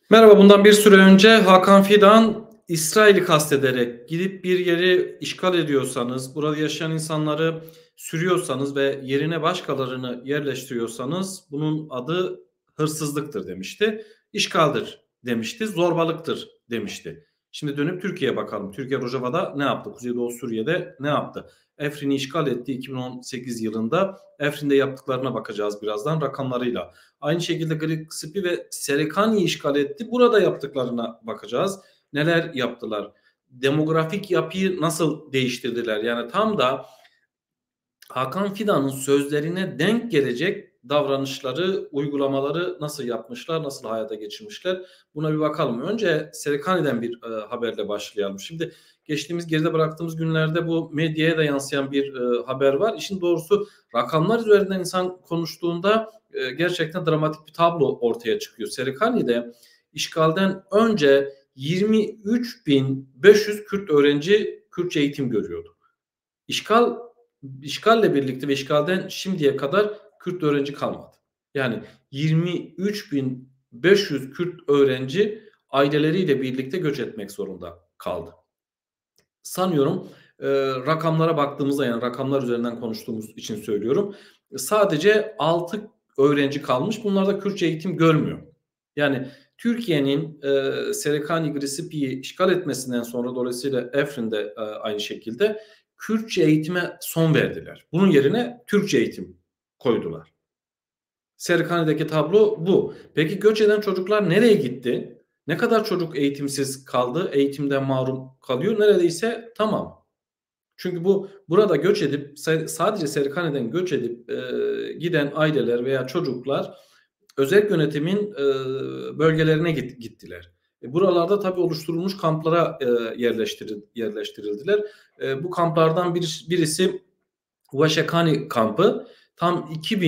Merhaba, bundan bir süre önce Hakan Fidan, İsrail'i kastederek gidip bir yeri işgal ediyorsanız, burada yaşayan insanları sürüyorsanız ve yerine başkalarını yerleştiriyorsanız bunun adı hırsızlıktır demişti. İşgaldir demişti, zorbalıktır demişti. Şimdi dönüp Türkiye'ye bakalım. Türkiye Rojava'da ne yaptı? Kuzeydoğu Suriye'de ne yaptı? Afrin'i işgal etti 2018 yılında. Afrin'de yaptıklarına bakacağız birazdan rakamlarıyla. Aynı şekilde Gri ve Serekani'yi işgal etti. Burada yaptıklarına bakacağız. Neler yaptılar? Demografik yapıyı nasıl değiştirdiler? Yani tam da Hakan Fidan'ın sözlerine denk gelecek davranışları, uygulamaları nasıl yapmışlar, nasıl hayata geçirmişler? Buna bir bakalım. Önce Serekani'den bir haberle başlayalım. Şimdi geçtiğimiz geride bıraktığımız günlerde bu medyaya da yansıyan bir haber var. İşin doğrusu rakamlar üzerinden insan konuştuğunda gerçekten dramatik bir tablo ortaya çıkıyor. Serekani'de işgalden önce 23.500 Kürt öğrenci Kürtçe eğitim görüyordu. İşgal işgalle birlikte ve işgalden şimdiye kadar Kürt öğrenci kalmadı. Yani 23.500 Kürt öğrenci aileleriyle birlikte göç etmek zorunda kaldı. Sanıyorum rakamlara baktığımızda, yani rakamlar üzerinden konuştuğumuz için söylüyorum. Sadece 6 öğrenci kalmış. Bunlar da Kürtçe eğitim görmüyor. Yani Türkiye'nin Serekani Grisipi'yi işgal etmesinden sonra, dolayısıyla Afrin'de aynı şekilde Kürtçe eğitime son verdiler. Bunun yerine Türkçe eğitim koydular. Serikani'deki tablo bu. Peki göç eden çocuklar nereye gitti? Ne kadar çocuk eğitimsiz kaldı, eğitimden mahrum kalıyor? Neredeyse tamam. Çünkü burada göç edip sadece Serikani'den göç edip giden aileler veya çocuklar özel yönetimin bölgelerine gittiler. Buralarda tabii oluşturulmuş kamplara yerleştirildiler. Bu kamplardan birisi Vaşakani kampı. Tam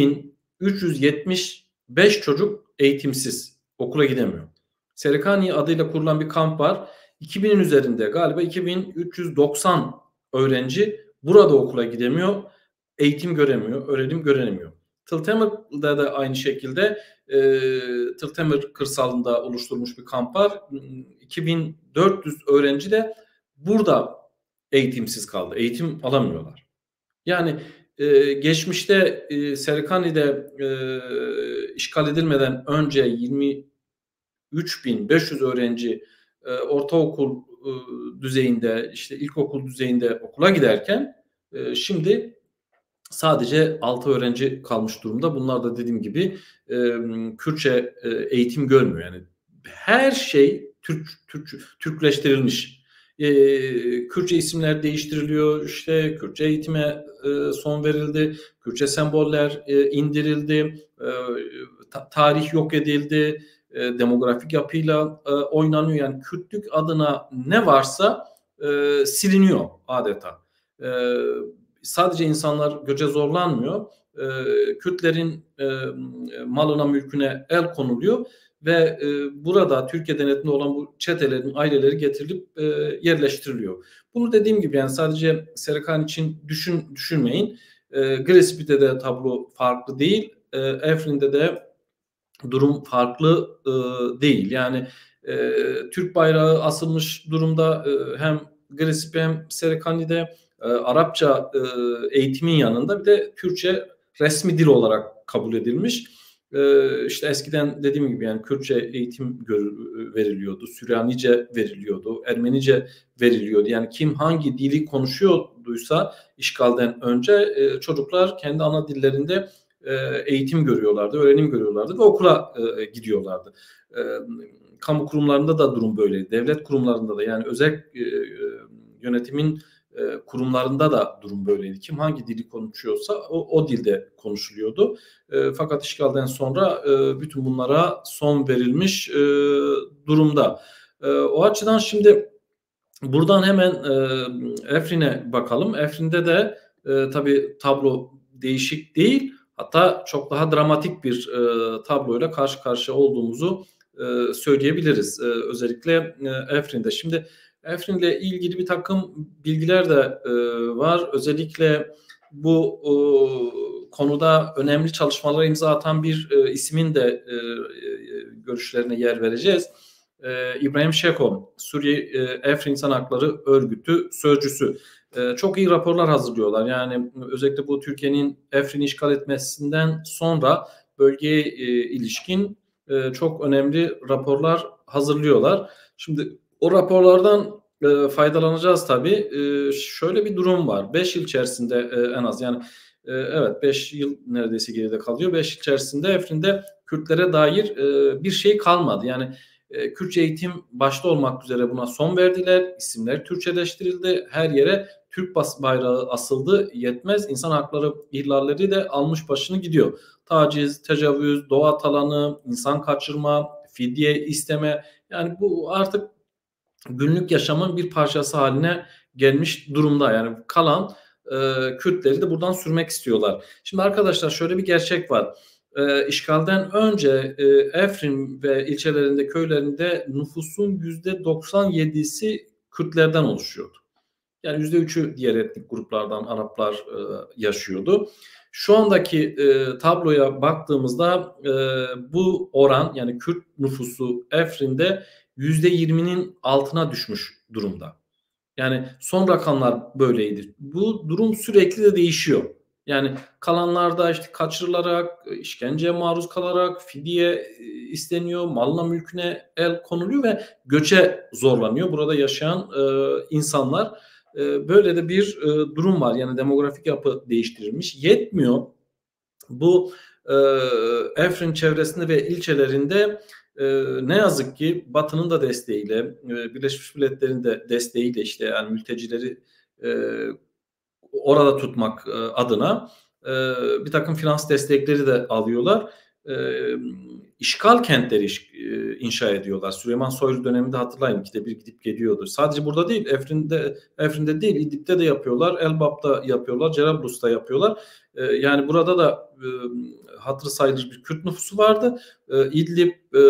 2375 çocuk eğitimsiz, okula gidemiyor. Serikani adıyla kurulan bir kamp var. 2000'in üzerinde, galiba 2390 öğrenci burada okula gidemiyor, eğitim göremiyor, öğrenim göremiyor. Tıltemir'de de aynı şekilde Tıltemir kırsalında oluşturulmuş bir kamp var. 2400 öğrenci de burada eğitimsiz kaldı, eğitim alamıyorlar. Yani geçmişte Serikani'de işgal edilmeden önce 23.500 öğrenci ortaokul düzeyinde, işte ilkokul düzeyinde okula giderken şimdi sadece 6 öğrenci kalmış durumda. Bunlar da dediğim gibi Kürtçe eğitim görmüyor. Yani her şey Türkleştirilmiş. Kürtçe isimler değiştiriliyor. İşte Kürtçe eğitime son verildi. Kürtçe semboller indirildi. Tarih yok edildi. Demografik yapıyla oynanıyor. Yani Kürtlük adına ne varsa siliniyor adeta. Sadece insanlar göçe zorlanmıyor. Kürtlerin malına, mülküne el konuluyor ve burada Türkiye denetinde olan bu çetelerin aileleri getirilip yerleştiriliyor. Bunu dediğim gibi, yani sadece Serkan için düşünmeyin. Gillespie'de de tablo farklı değil. Afrin'de de durum farklı değil. Yani Türk bayrağı asılmış durumda hem Gillespie hem Serekani'de. Arapça eğitimin yanında bir de Kürtçe resmi dil olarak kabul edilmiş. İşte eskiden dediğim gibi, yani Kürtçe eğitim veriliyordu, Süryanice veriliyordu, Ermenice veriliyordu. Yani kim hangi dili konuşuyorduysa işgalden önce çocuklar kendi ana dillerinde eğitim görüyorlardı, öğrenim görüyorlardı ve okula gidiyorlardı. Kamu kurumlarında da durum böyleydi. Devlet kurumlarında da, yani özel yönetimin kurumlarında da durum böyleydi. Kim hangi dili konuşuyorsa o dilde konuşuluyordu. Fakat işgalden sonra bütün bunlara son verilmiş durumda. O açıdan şimdi buradan hemen Afrin'e bakalım. Afrin'de de tabii tablo değişik değil. Hatta çok daha dramatik bir tabloyla karşı karşıya olduğumuzu söyleyebiliriz. Özellikle Afrin'de. Şimdi Afrin'le ilgili bir takım bilgiler de var. Özellikle bu konuda önemli çalışmalara imza atan bir ismin de görüşlerine yer vereceğiz. İbrahim Şeko, Suriye Afrin İnsan Hakları Örgütü sözcüsü. Çok iyi raporlar hazırlıyorlar. Yani özellikle bu Türkiye'nin Afrin'i işgal etmesinden sonra bölgeye ilişkin çok önemli raporlar hazırlıyorlar. Şimdi o raporlardan faydalanacağız tabii. Şöyle bir durum var. 5 yıl içerisinde en az, yani evet, 5 yıl neredeyse geride kalıyor. 5 yıl içerisinde Afrin'de Kürtlere dair bir şey kalmadı. Yani Kürtçe eğitim başta olmak üzere buna son verdiler. İsimler Türkçeleştirildi. Her yere Türk bayrağı asıldı. Yetmez. İnsan hakları ihlalleri de almış başını gidiyor. Taciz, tecavüz, doğa talanı, insan kaçırma, fidye isteme. Yani bu artık günlük yaşamın bir parçası haline gelmiş durumda. Yani kalan Kürtleri de buradan sürmek istiyorlar. Şimdi arkadaşlar, şöyle bir gerçek var. İşgalden önce Afrin ve ilçelerinde, köylerinde nüfusun %97'si Kürtlerden oluşuyordu. Yani %3'ü diğer etnik gruplardan, Araplar yaşıyordu. Şu andaki tabloya baktığımızda bu oran, yani Kürt nüfusu Afrin'de %20'nin altına düşmüş durumda. Yani son rakamlar böyleydi. Bu durum sürekli de değişiyor. Yani kalanlarda işte kaçırılarak, işkenceye maruz kalarak fidye isteniyor, malına mülküne el konuluyor ve göçe zorlanıyor burada yaşayan insanlar. Böyle de bir durum var. Yani demografik yapı değiştirilmiş. Yetmiyor. Bu Afrin çevresinde ve ilçelerinde ne yazık ki Batı'nın da desteğiyle, Birleşmiş Milletler'in de desteğiyle, işte yani mültecileri orada tutmak adına bir takım finans destekleri de alıyorlar. İşgal kentleri inşa ediyorlar. Süleyman Soylu döneminde hatırlayın, ikide bir gidip geliyordu. Sadece burada değil, Afrin'de değil, İdlib'de de yapıyorlar, Elbap'ta yapıyorlar, Cerablus'ta yapıyorlar. Yani burada da hatırı sayılır bir Kürt nüfusu vardı. İdlib,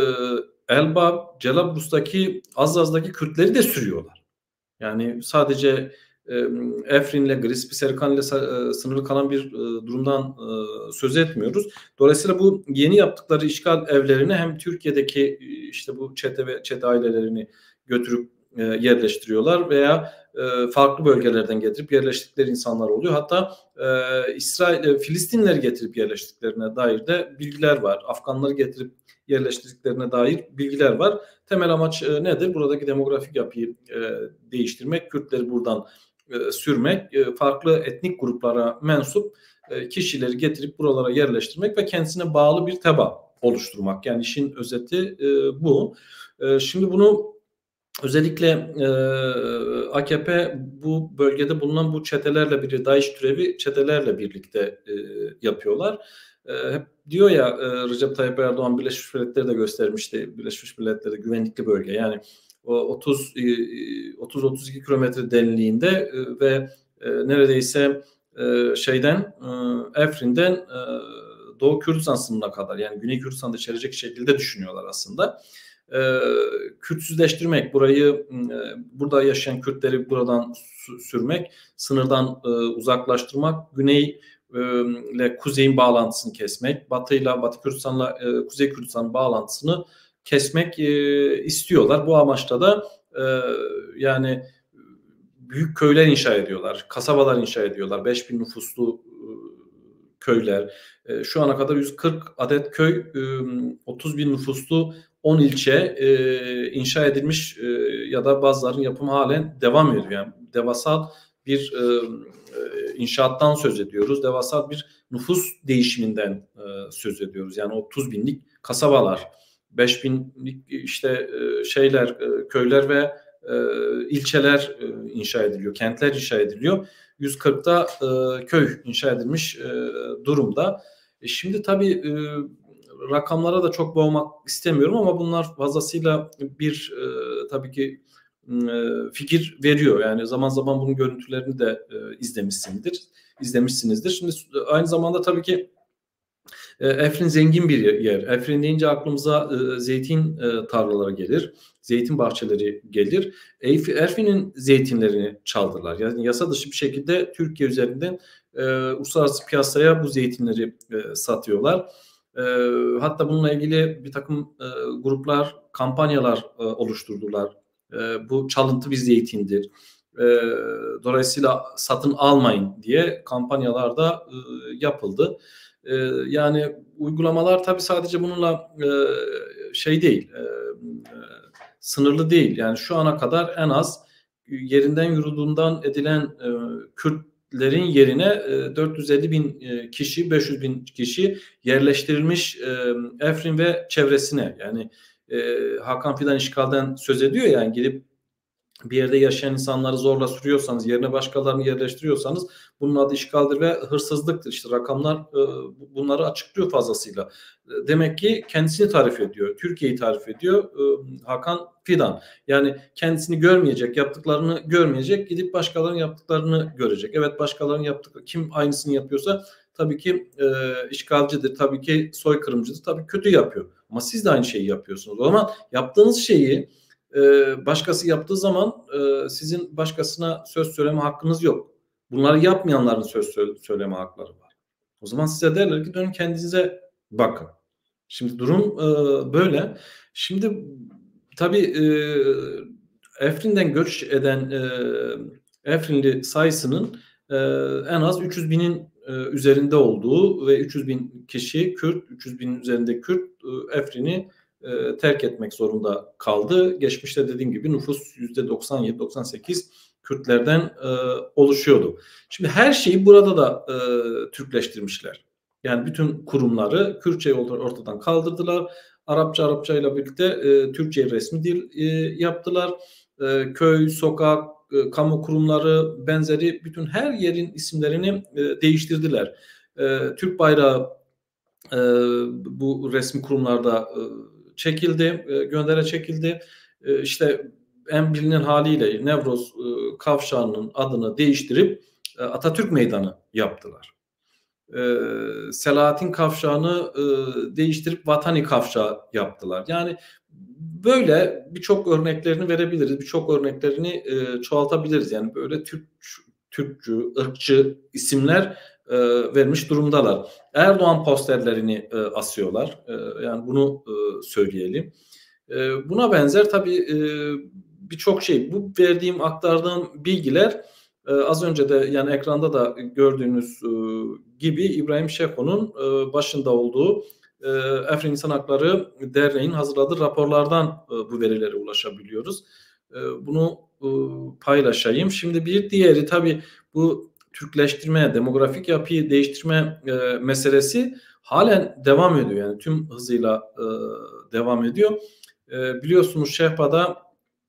Elbap, Cerablus'taki Azaz'daki Kürtleri de sürüyorlar. Yani sadece Afrin'le, Grispi Serkan'la sınırlı kalan bir durumdan söz etmiyoruz. Dolayısıyla bu yeni yaptıkları işgal evlerini hem Türkiye'deki işte bu çete ve çete ailelerini götürüp yerleştiriyorlar veya farklı bölgelerden getirip yerleştirdikleri insanlar oluyor. Hatta Filistinleri getirip yerleştirdiklerine dair de bilgiler var. Afganları getirip yerleştirdiklerine dair bilgiler var. Temel amaç nedir? Buradaki demografik yapıyı değiştirmek, Kürtleri buradan sürmek, farklı etnik gruplara mensup kişileri getirip buralara yerleştirmek ve kendisine bağlı bir teba oluşturmak. Yani işin özeti bu. Şimdi bunu özellikle AKP bu bölgede bulunan bu çetelerle birlikte, DAEŞ türevi çetelerle birlikte yapıyorlar. Hep diyor ya Recep Tayyip Erdoğan, Birleşmiş Milletleri de göstermişti. Birleşmiş Milletleri güvenlikli bölge. Yani o 30-32 kilometre derinliğinde ve neredeyse Afrin'den Doğu Kürdistan sınırına kadar, yani Güney Kürdistan'da içerecek şekilde düşünüyorlar aslında. Kürtsüzleştirmek, burayı, burada yaşayan Kürtleri buradan sürmek, sınırdan uzaklaştırmak, Güney ile Kuzey'in bağlantısını kesmek, Batı Kürdistan'la Kuzey Kürdistan bağlantısını kesmek istiyorlar. Bu amaçla da yani büyük köyler inşa ediyorlar, kasabalar inşa ediyorlar, 5000 nüfuslu köyler. Şu ana kadar 140 adet köy, 30 bin nüfuslu 10 ilçe inşa edilmiş ya da bazılarının yapımı halen devam ediyor. Yani devasal bir inşaattan söz ediyoruz. Devasal bir nüfus değişiminden söz ediyoruz. Yani 30 binlik kasabalar, 5 binlik işte köyler ve ilçeler inşa ediliyor, kentler inşa ediliyor. 140'da köy inşa edilmiş durumda. Şimdi tabii rakamlara da çok boğmak istemiyorum ama bunlar fazlasıyla bir tabii ki fikir veriyor. Yani zaman zaman bunun görüntülerini de izlemişsinizdir. Şimdi aynı zamanda tabii ki Afrin zengin bir yer. Afrin deyince aklımıza zeytin tarlaları gelir, zeytin bahçeleri gelir. Afrin'in zeytinlerini çaldılar. Yani yasa dışı bir şekilde Türkiye üzerinden uluslararası piyasaya bu zeytinleri satıyorlar. Hatta bununla ilgili bir takım gruplar, kampanyalar oluşturdular. Bu çalıntı bir zeytindir. Dolayısıyla satın almayın diye kampanyalar da yapıldı. Yani uygulamalar tabii sadece bununla şey değil, sınırlı değil. Yani şu ana kadar en az yerinden yurdundan edilen Kürtlerin yerine 450 bin kişi, 500 bin kişi yerleştirilmiş Afrin ve çevresine. Yani Hakan Fidan işgalden söz ediyor, yani gidip bir yerde yaşayan insanları zorla sürüyorsanız, yerine başkalarını yerleştiriyorsanız bunun adı işgaldir ve hırsızlıktır. İşte rakamlar bunları açıklıyor fazlasıyla. Demek ki kendisini tarif ediyor, Türkiye'yi tarif ediyor Hakan Fidan. Yani kendisini görmeyecek, yaptıklarını görmeyecek, gidip başkalarının yaptıklarını görecek. Evet, başkalarının yaptıkları, kim aynısını yapıyorsa tabii ki işgalcidir, tabii ki soykırımcıdır, tabii kötü yapıyor. Ama siz de aynı şeyi yapıyorsunuz. O zaman yaptığınız şeyi başkası yaptığı zaman sizin başkasına söz söyleme hakkınız yok. Bunları yapmayanların söz söyleme hakları var. O zaman size derler ki dönün kendinize bakın. Şimdi durum böyle. Şimdi tabii Afrin'den göç eden Afrinli sayısının en az 300 binin üzerinde olduğu ve 300 bin kişi Kürt, 300 binin üzerinde Kürt Afrin'i terk etmek zorunda kaldı. Geçmişte dediğim gibi nüfus %97-98 Kürtlerden oluşuyordu. Şimdi her şeyi burada da Türkleştirmişler. Yani bütün kurumları Kürtçeyi ortadan kaldırdılar. Arapça ile birlikte Türkçeyi resmi dil yaptılar. Köy, sokak, kamu kurumları benzeri bütün her yerin isimlerini değiştirdiler. Türk bayrağı bu resmi kurumlarda çekildi, göndere çekildi. İşte en bilinen haliyle Nevroz kavşağının adını değiştirip Atatürk Meydanı yaptılar. Selahattin kavşağını değiştirip Vatani kavşağı yaptılar. Yani böyle birçok örneklerini verebiliriz, birçok örneklerini çoğaltabiliriz. Yani böyle Türkçü, ırkçı isimler vermiş durumdalar. Erdoğan posterlerini asıyorlar. Yani bunu söyleyelim. Buna benzer tabii birçok şey. Bu verdiğim, aktardığım bilgiler az önce de yani ekranda da gördüğünüz gibi İbrahim Şeko'nun başında olduğu Afrin İnsan Hakları Derneği'nin hazırladığı raporlardan bu verilere ulaşabiliyoruz. Bunu paylaşayım. Şimdi bir diğeri tabii bu Türkleştirme, demografik yapıyı değiştirme meselesi halen devam ediyor. Yani tüm hızıyla devam ediyor. Biliyorsunuz Şehpa'da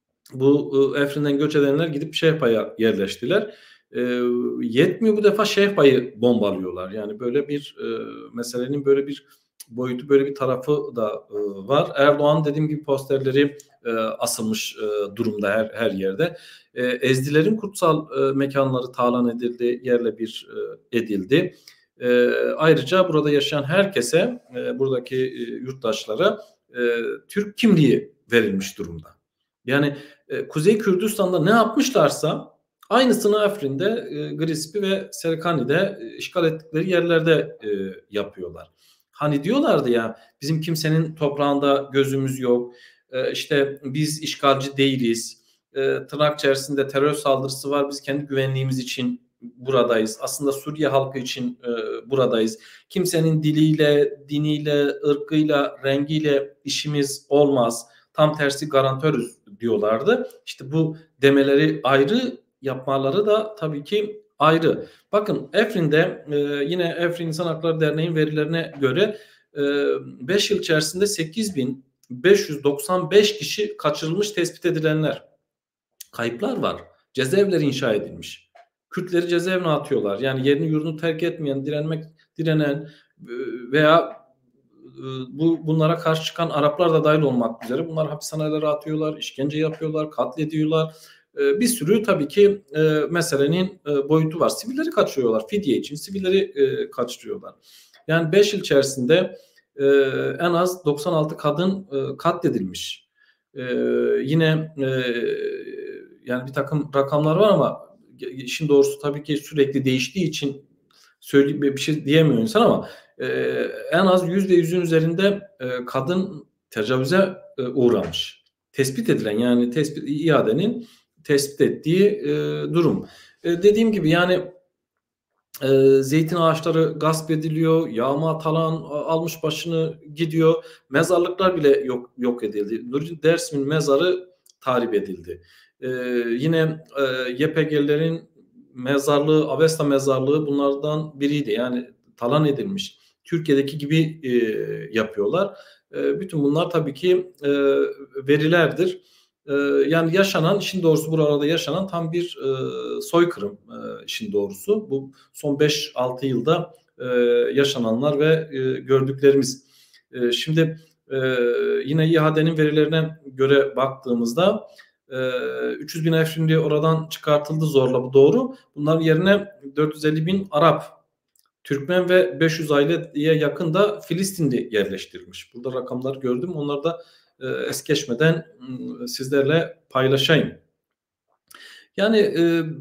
bu Afrin'den göç edenler gidip Şehpa'ya yerleştiler. Yetmiyor, bu defa Şehpa'yı bombalıyorlar. Yani böyle bir meselenin böyle bir boyutu, böyle bir tarafı da var. Erdoğan dediğim gibi posterleri asılmış durumda her yerde. Ezdilerin kutsal mekanları talan edildi, yerle bir edildi. Ayrıca burada yaşayan herkese, buradaki yurttaşlara Türk kimliği verilmiş durumda. Yani Kuzey Kürdistan'da ne yapmışlarsa aynısını Afrin'de, Grispi ve Serkani'de işgal ettikleri yerlerde yapıyorlar. Hani diyorlardı ya, bizim kimsenin toprağında gözümüz yok, işte biz işgalci değiliz, tırnak içerisinde terör saldırısı var, biz kendi güvenliğimiz için buradayız. Aslında Suriye halkı için buradayız. Kimsenin diliyle, diniyle, ırkıyla, rengiyle işimiz olmaz. Tam tersi garantörüz diyorlardı. İşte bu demeleri ayrı, yapmaları da tabii ki ayrı. Bakın Afrin'de yine Afrin İnsan Hakları Derneği'nin verilerine göre 5 yıl içerisinde 8.595 kişi kaçırılmış tespit edilenler. Kayıplar var. Cezaevleri inşa edilmiş. Kürtleri cezaevine atıyorlar. Yani yerini yurdunu terk etmeyen, direnen veya bunlara karşı çıkan Araplar da dahil olmak üzere bunlar hapishanelere atıyorlar, işkence yapıyorlar, katlediyorlar. Bir sürü tabii ki meselenin boyutu var. Sivilleri kaçırıyorlar. Fidye için sivilleri kaçırıyorlar. Yani 5 yıl içerisinde en az 96 kadın katledilmiş. Yine yani bir takım rakamlar var ama işin doğrusu tabii ki sürekli değiştiği için bir şey diyemiyor insan, ama en az %100'ün üzerinde kadın tecavüze uğramış. Tespit edilen, yani iadenin tespit ettiği durum. Dediğim gibi yani zeytin ağaçları gasp ediliyor, yağma talan almış başını gidiyor. Mezarlıklar bile yok edildi. Nuri Dersmin mezarı tahrip edildi. Yine YPG'lerin mezarlığı, Avesta mezarlığı bunlardan biriydi. Yani talan edilmiş. Türkiye'deki gibi yapıyorlar. Bütün bunlar tabii ki verilerdir. Yani yaşanan, işin doğrusu buralarda yaşanan tam bir soykırım, işin doğrusu. Bu son 5-6 yılda yaşananlar ve gördüklerimiz. Şimdi yine İHA'nın verilerine göre baktığımızda 300 bin Afrinli oradan çıkartıldı zorla, bu doğru. Bunların yerine 450 bin Arap, Türkmen ve 500 aileye yakın da Filistinli yerleştirilmiş. Burada rakamlar gördüm. Onları da es geçmeden sizlerle paylaşayım. Yani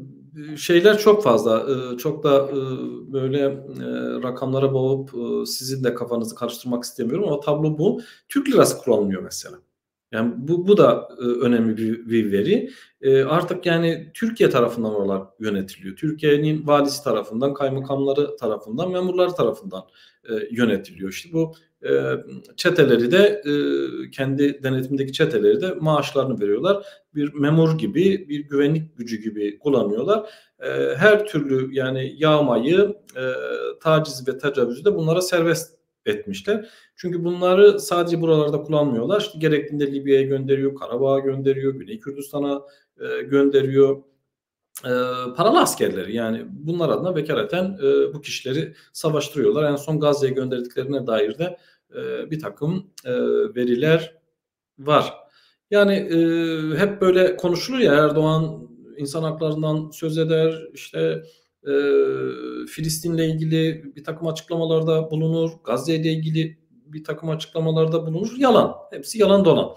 şeyler çok fazla. Çok da böyle rakamlara boğup sizin de kafanızı karıştırmak istemiyorum ama tablo bu. Türk lirası kullanılmıyor mesela. Yani bu da önemli bir veri. Artık yani Türkiye tarafından oralar yönetiliyor. Türkiye'nin valisi tarafından, kaymakamları tarafından, memurları tarafından yönetiliyor. İşte bu çeteleri de kendi denetimindeki çeteleri de maaşlarını veriyorlar. Bir memur gibi, bir güvenlik gücü gibi kullanıyorlar. Her türlü yani yağmayı, taciz ve tecavüzü de bunlara serbest etmişler. Çünkü bunları sadece buralarda kullanmıyorlar. İşte gerektiğinde Libya'ya gönderiyor, Karabağ'a gönderiyor, Güney Kürdistan'a gönderiyor. Paralı askerleri, yani bunlar adına vekaleten bu kişileri savaştırıyorlar. En son Gazze'ye gönderdiklerine dair de bir takım veriler var. Yani hep böyle konuşulur ya, Erdoğan insan haklarından söz eder, işte Filistin'le ilgili bir takım açıklamalarda bulunur, Gazze ile ilgili bir takım açıklamalarda bulunur. Yalan. Hepsi yalan dolan.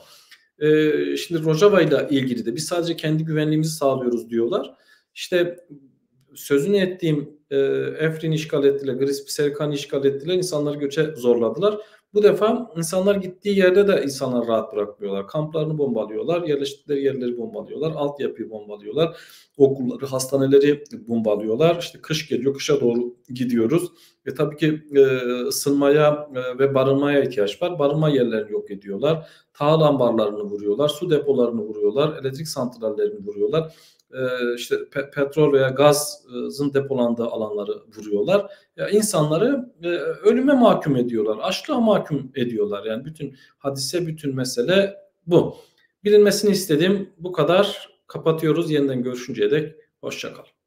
Şimdi Rojava ile ilgili de biz sadece kendi güvenliğimizi sağlıyoruz diyorlar. İşte sözünü ettiğim Afrin'i işgal ettiler, Grispi-Serikan'ı işgal ettiler, insanları göçe zorladılar. Bu defa insanlar gittiği yerde de insanları rahat bırakmıyorlar. Kamplarını bombalıyorlar, yerleştikleri yerleri bombalıyorlar, altyapıyı bombalıyorlar, okulları, hastaneleri bombalıyorlar. İşte kış geliyor, kışa doğru gidiyoruz. Tabii ki ısınmaya ve barınmaya ihtiyaç var. Barınma yerlerini yok ediyorlar. Tahıl ambarlarını vuruyorlar, su depolarını vuruyorlar, elektrik santrallerini vuruyorlar. İşte petrol veya gazın depolandığı alanları vuruyorlar. Ya insanları ölüme mahkum ediyorlar, açlığa mahkum ediyorlar. Yani bütün hadise, bütün mesele bu. Bilinmesini istedim. Bu kadar. Kapatıyoruz. Yeniden görüşünceye dek hoşça kal.